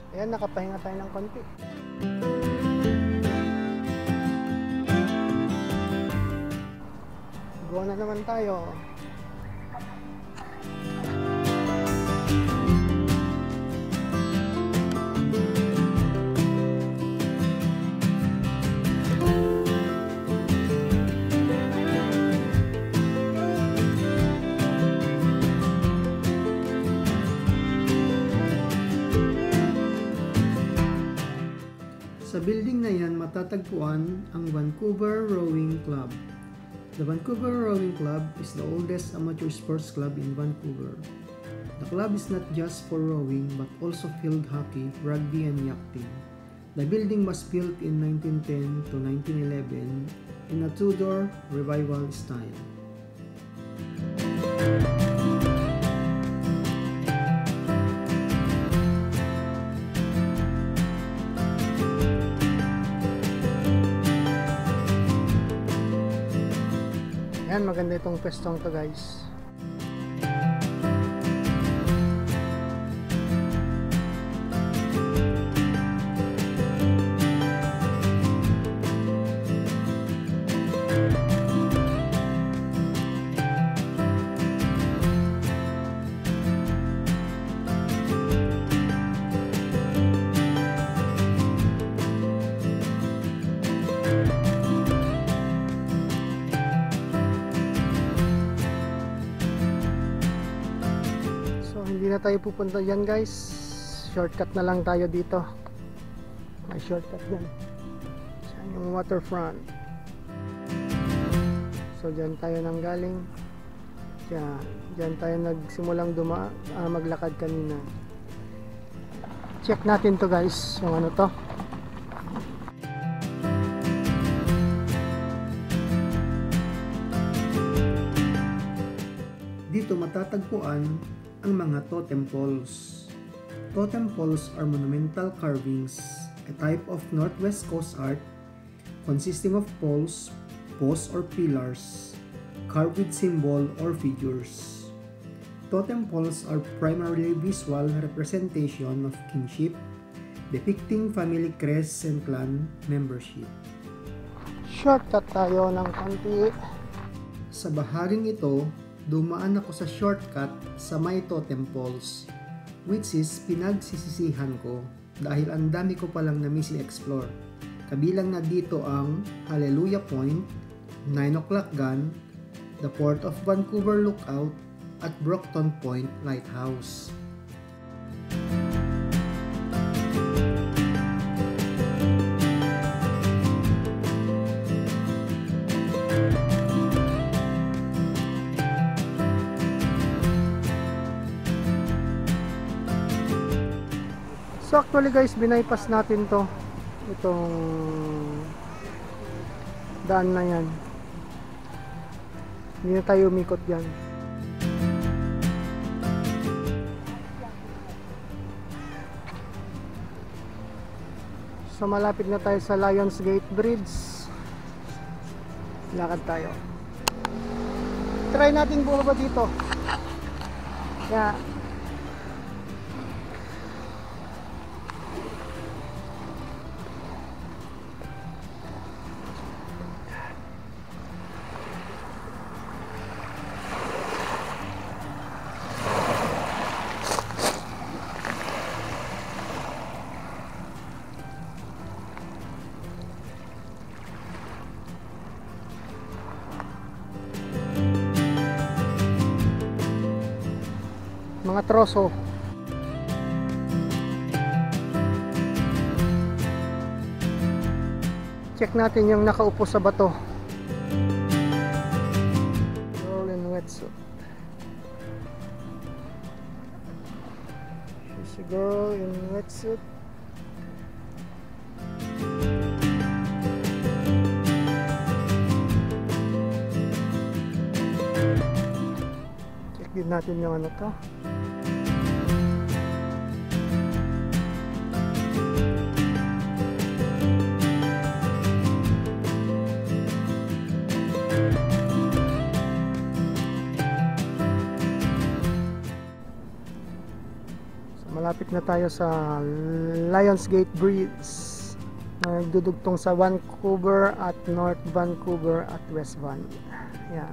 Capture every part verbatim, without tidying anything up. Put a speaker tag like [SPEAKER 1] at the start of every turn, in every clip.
[SPEAKER 1] Ayan, nakapahinga tayo ng konti. Go na naman tayo. Sa building na yan matatagpuan ang Vancouver Rowing Club. The Vancouver Rowing Club is the oldest amateur sports club in Vancouver. The club is not just for rowing but also field hockey, rugby, and yachting. The building was built in nineteen ten to nineteen eleven in a Tudor Revival style. Yan, maganda itong pwestong to, guys. Hindi na tayo pupunta dyan, guys. Shortcut na lang tayo dito. May shortcut dyan. Saan yung waterfront. So dyan tayo nang galing. Dyan, dyan tayo nagsimulang duma, uh, maglakad kanina. Check natin to, guys. Yung ano to. Dito matatagpuan ang mga totem poles. Totem poles are monumental carvings, a type of Northwest Coast art consisting of poles, posts or pillars, carved with symbol or figures. Totem poles are primarily visual representation of kinship, depicting family crests and clan membership. Shortcut tayo ng konti. Sa bahaging ito, dumaan ako sa shortcut sa may totem poles, which is pinagsisisihan ko dahil ang dami ko palang na-miss i-explore. Kabilang na dito ang Hallelujah Point, nine o'clock Gun, the Port of Vancouver Lookout, at Brockton Point Lighthouse. So actually, guys, binaypass natin to, itong daan na yan. Hindi na tayo umikot yan. So malapit na tayo sa Lionsgate Bridge. Lakad tayo. Try natin bumaba dito. Yeah. Mga troso. Check natin yung nakaupo sa bato. Girl in wetsuit. She's a girl in wetsuit. Check din natin yung ano to. Malapit na tayo sa Lionsgate Bridge na nagdudugtong sa Vancouver at North Vancouver at West Van. Yan.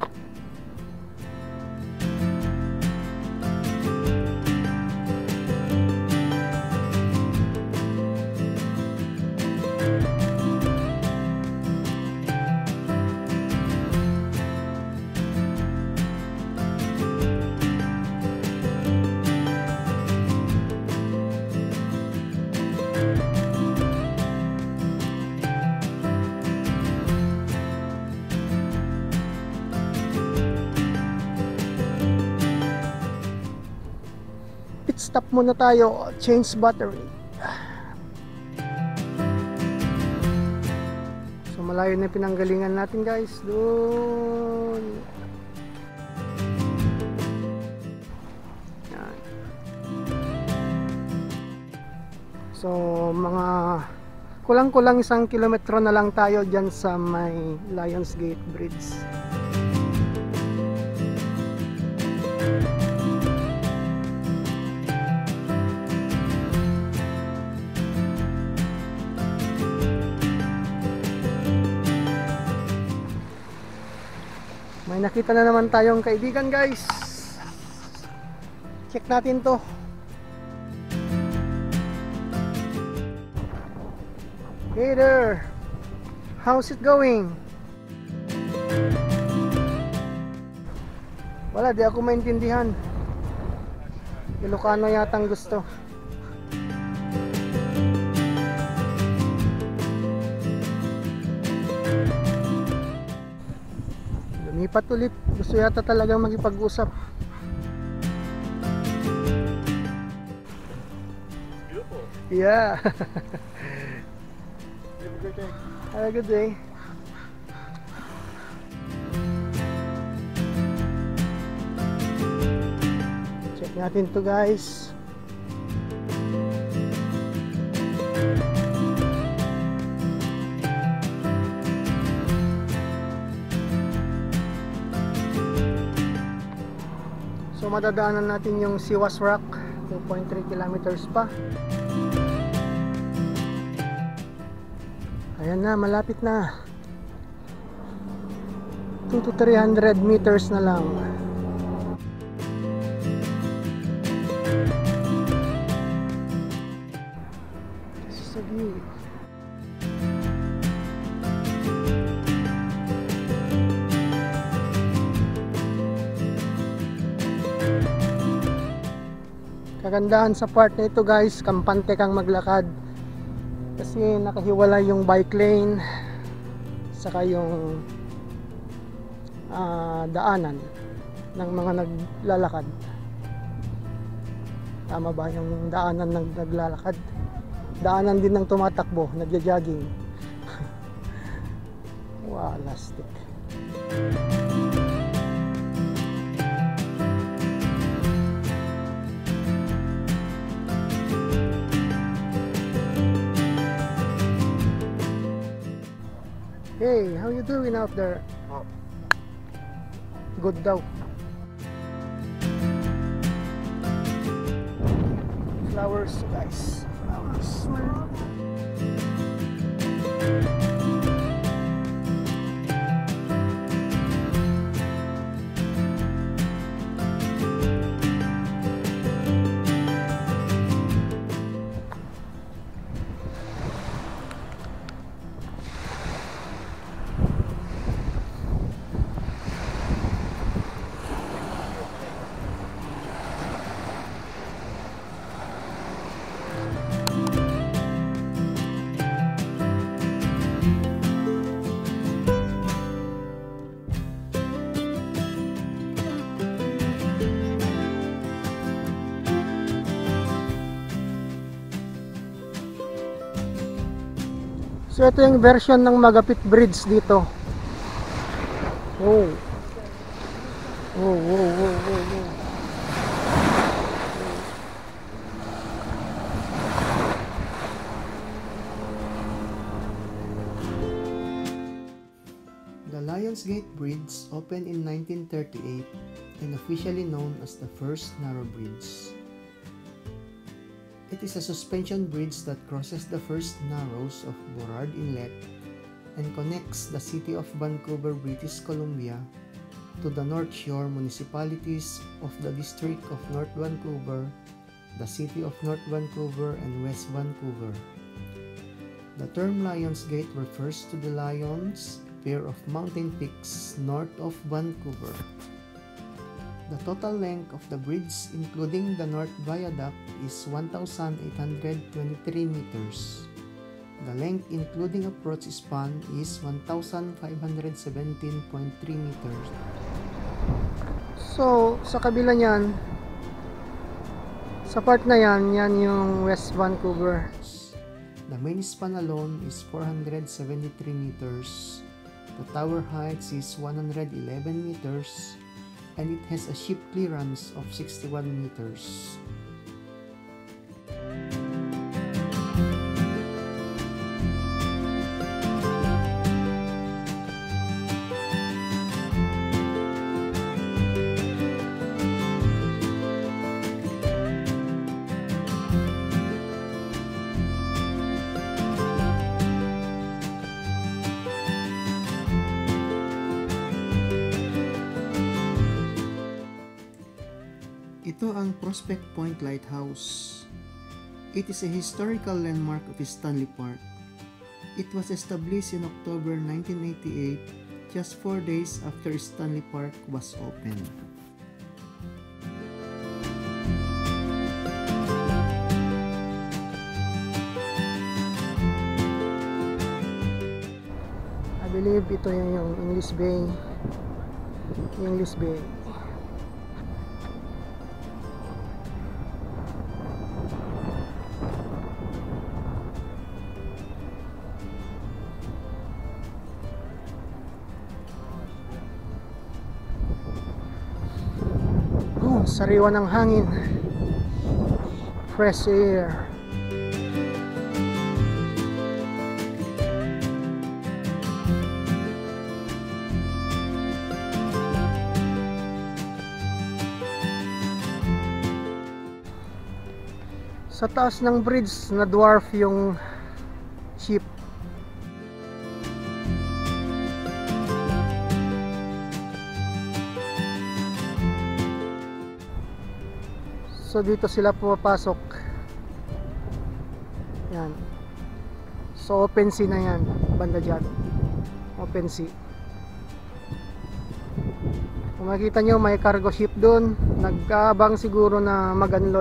[SPEAKER 1] Stop muna tayo, change battery. So malayo na pinanggalingan natin guys, doon. Yan. So mga kulang-kulang isang kilometro na lang tayo dyan sa may Lionsgate Bridge. May nakita na naman tayong kaibigan guys. Check natin to. Hey there, how's it going? Wala, di ako maintindihan. Ilocano yatang gusto. Lumipat ulit. Gusto yata talagang makipag-usap.
[SPEAKER 2] Beautiful.
[SPEAKER 1] Yeah.
[SPEAKER 2] Have a good day.
[SPEAKER 1] Have a good day. Check natin to guys. So madadaanan natin yung Siwas Rock, two point three kilometers pa. Ayan na, malapit na. two to three hundred meters na lang. This is a view. Kagandahan sa part na ito guys, kampante kang maglakad kasi nakahiwalay yung bike lane saka yung uh, daanan ng mga naglalakad. Tama ba yung daanan ng naglalakad? Daanan din ng tumatakbo, nagja-jogging. Wow, lastik. Hey, how you doing out there?
[SPEAKER 2] Oh.
[SPEAKER 1] Good daw. Flowers guys. Flowers. So ito yung version ng Magapit Bridge dito. Oh. Oh, oh, oh, oh, oh. The Lionsgate Bridge opened in nineteen thirty-eight and officially known as the first narrow bridge. It is a suspension bridge that crosses the first narrows of Burrard Inlet and connects the city of Vancouver, British Columbia to the North Shore municipalities of the District of North Vancouver, the City of North Vancouver, and West Vancouver. The term Lions Gate refers to the Lions, pair of mountain peaks north of Vancouver. The total length of the bridge, including the North Viaduct, is one thousand eight hundred twenty-three meters. The length including approach span is one thousand five hundred seventeen point three meters. So, sa kabila niyan, sa part na yan, yan yung West Vancouver. The main span alone is four hundred seventy-three meters. The tower height is one hundred eleven meters. And it has a ship clearance of sixty-one meters. Ito ang Prospect Point Lighthouse. It is a historical landmark of Stanley Park. It was established in October nineteen eighty-eight, just four days after Stanley Park was opened. I believe ito yung English Bay. English Bay. Sariwa ng hangin, fresh air. Sa taas ng bridge na dwarf yung ship. So dito sila pumapasok. Yan. So open sea na yan, banda dyan. Open sea. Kung makikita nyo, may cargo ship dun. Nagkaabang siguro na mag-unload.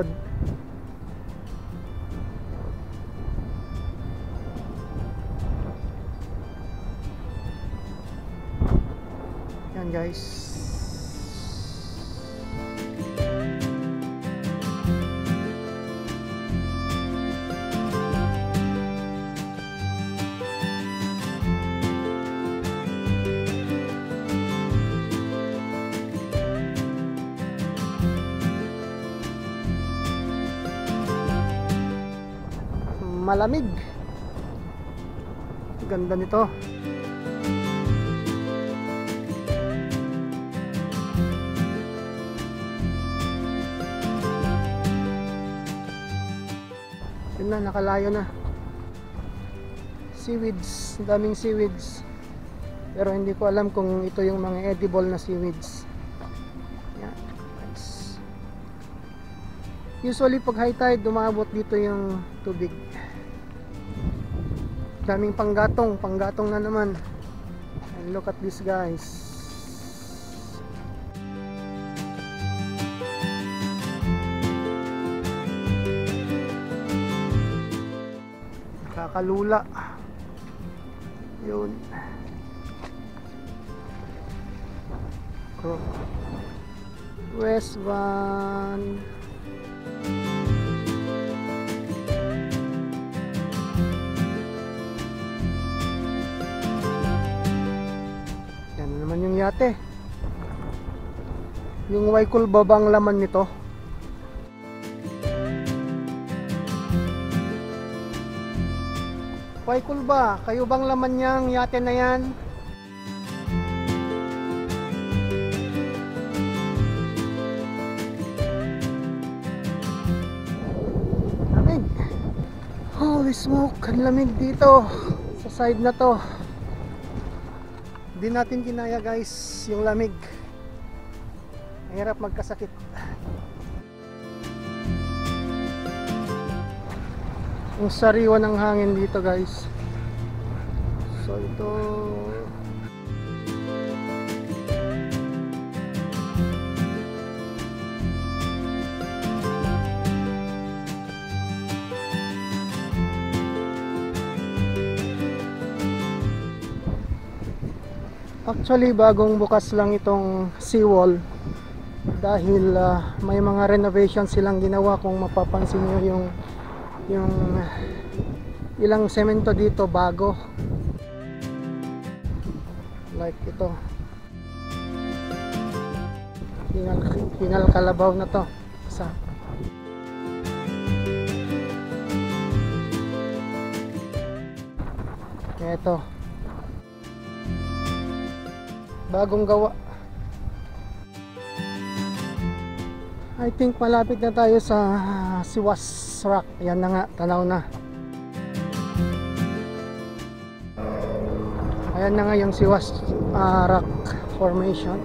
[SPEAKER 1] Yan guys. Malamig. Ganda nito. Yun na, nakalayo na. Seaweeds, daming seaweeds. Pero hindi ko alam kung ito yung mga edible na seaweeds. Yan, nice. Usually pag high tide, dumabot dito yung tubig. Daming panggatong, panggatong na naman. And look at this guys. Kakalula. Yun. West Van. Yung yate, yung Waikulba bang laman nito? Waikulba, kayo bang laman niyang yate na yan? Lamig. Holy smoke, ang lamig dito sa side na to. Di natin kinaya guys yung lamig. Mahirap magkasakit. Ang sariwa ng hangin dito guys. So ito actually bagong bukas lang itong seawall dahil uh, may mga renovation silang ginawa. Kung mapapansin nyo yung yung ilang semento dito bago, like ito hinal, hinal kalabaw na to isa. Ito bagong gawa. I think malapit na tayo sa Siwas Rock. Yan na nga, tanaw na. Ayan na nga yung Siwas uh, Rock formation.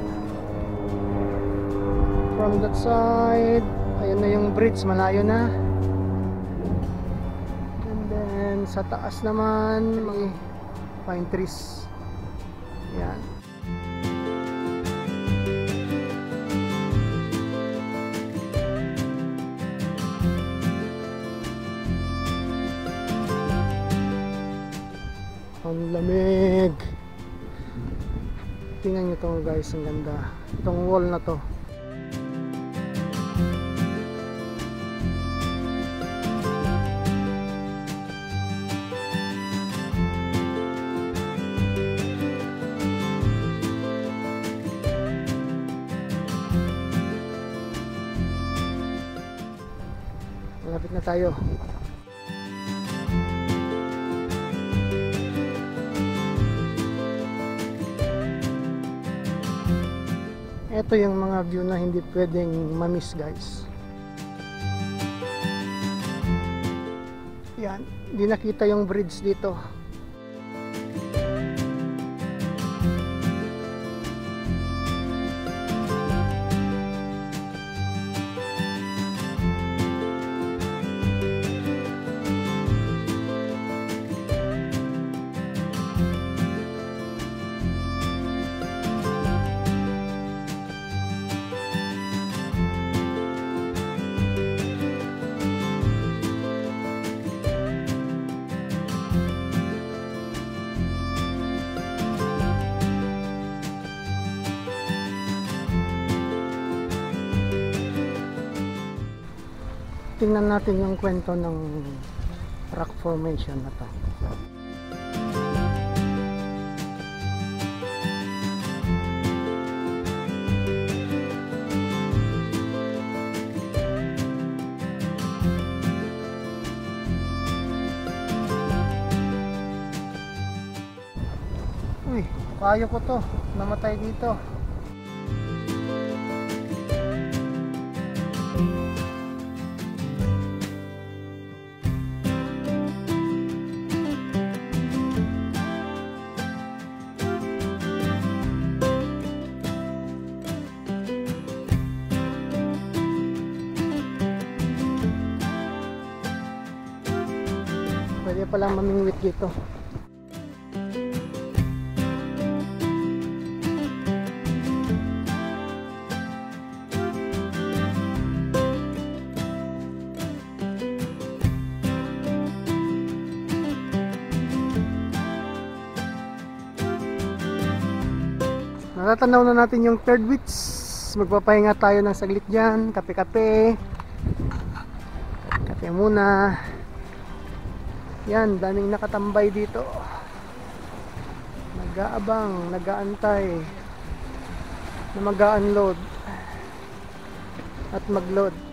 [SPEAKER 1] From that side, ayan na yung bridge, malayo na. And then sa taas naman may pine trees. Yan. Ang lamig. Tingnan nyo to guys, ang ganda. Itong wall na to. Malapit na tayo. Ito yung mga view na hindi pwedeng ma-miss guys. Yan, hindi nakita yung bridge dito. Tingnan natin yung kwento ng rock formation na to. Uy, payo ko to, namatay dito. Pwede pala mamingwit dito. Natatanaw na natin yung third witch. Magpapahinga tayo ng saglit dyan. Kape-kape. Kape muna. Yan, daming nakatambay dito. Nag-aabang, nag-aantay na mag-unload at mag-load.